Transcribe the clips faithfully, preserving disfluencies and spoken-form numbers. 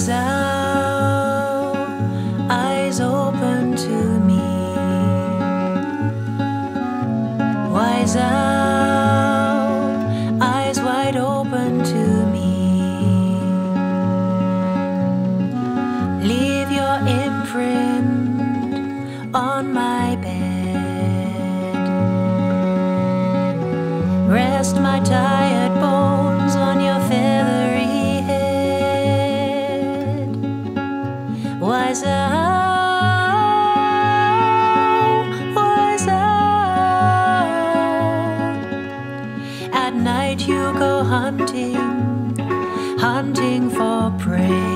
Wise owl, eyes open to me. Wise owl, eyes wide open to me. Leave your imprint on my bed. Rest my tired bones on your feathery head. Wise owl, wise owl. At night you go hunting, hunting for prey.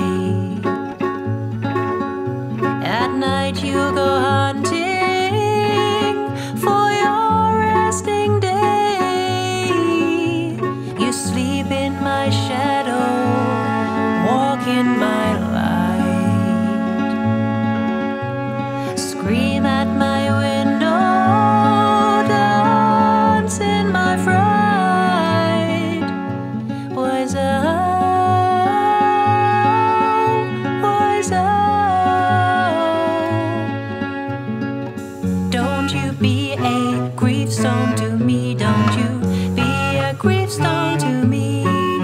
At night you go hunting for your resting day. You sleep in my shadow, walk in my light. Scream at my window, dance in my fright. Wise owl, wise owl. Don't you be a gravestone to me, don't you be a gravestone to me.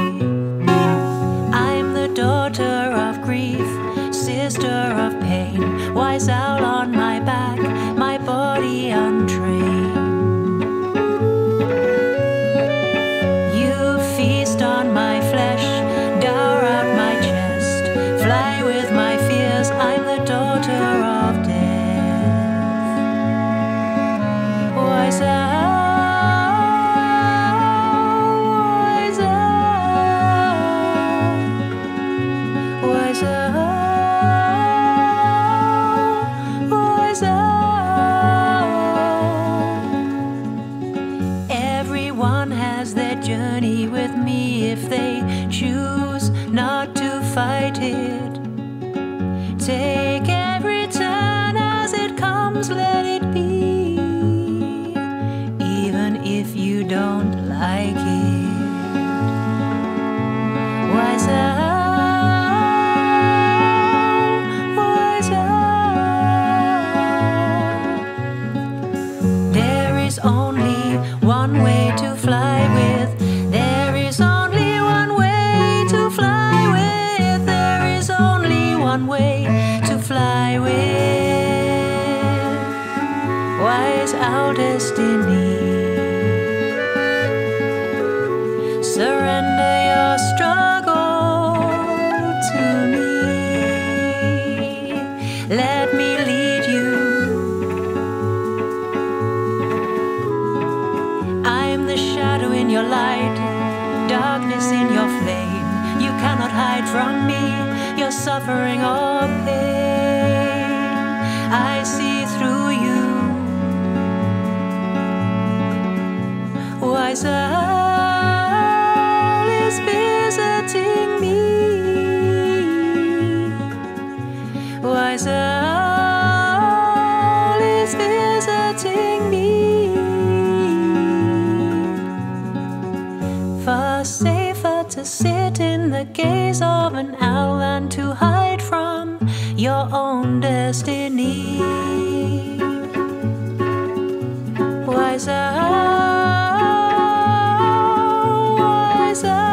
I'm the daughter of grief, sister of pain. Wise owl on my back, my body untrained. You feast on my flesh, devour out my chest, fly with my fears. I'm the daughter of death. Wise owl, wise owl, wise owl, wise owl. Everyone has their journey with me if they choose not to fight it. Take every turn as it comes, let it be, even if you don't like it. Wise owl, wise owl. There is only one way to fly with. There is only one way to fly with. There is only one way to fly with. Wise owl destiny. Surrender your struggle to me. Let me lead you. I'm the shadow in your light, darkness in your flame. You cannot hide from me your suffering or pain. I see through you. Wise owl is visiting me. Wise owl is visiting me. Far safer to sit in the gaze of an owl than to hide from your own destiny. Wise owl, wise owl.